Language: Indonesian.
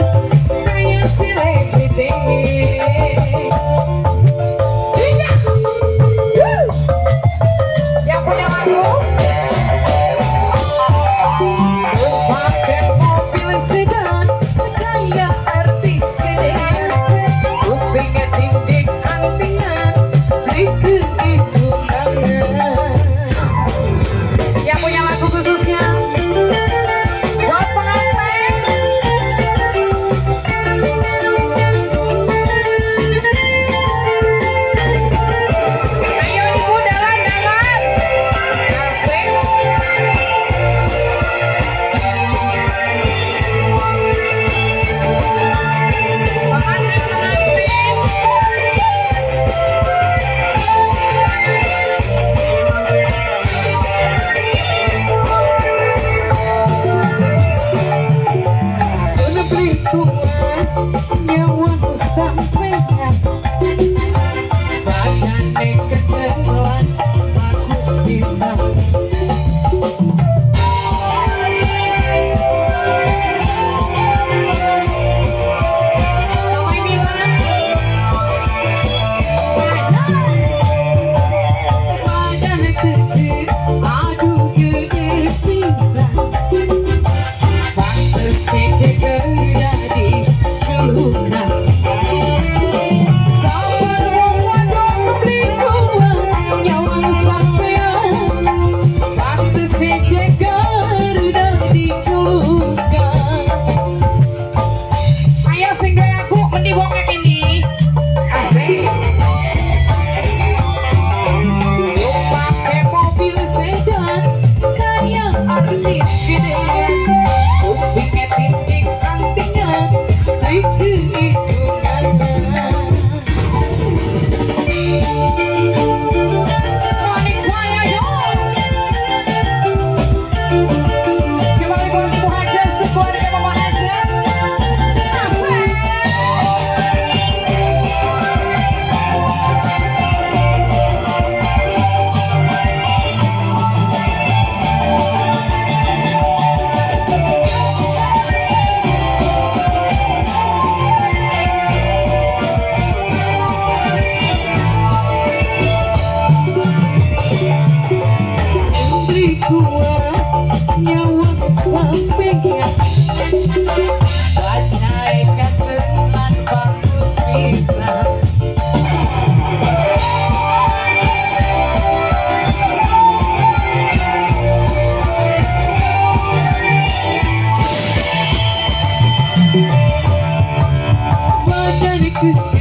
kayak selebriti. Siap. Yang punya lagu pakai mobil sedan kayak artis gede, kupingnya tinggi antingan bikin ibu kangen. Yang punya lagu khususnya buat pengantin. Ayo ibu dalan-dalan. Asik. Sudah beli tua nyawa sampean, badannya ketelan bagus bisa. Mamai bilang badan gede, aduh gede bisa. Pantes ceker jadi julukan. Sabar wong wadon beli tua nyawa sampean, pantes ceker jadi julukan. Ayo sing duwe aku mending wong kayak ini. Asik. Lu pakai mobil sedan kayak artis gede, kupingnya tinggi antingan bikin ibu kangen. Manik waya yo. Kembali buat ibu Haja, sekeluarga mama Haja. Asik. Beli tua nyawa sampean, bajai ketelan bagus bisa. Badan gede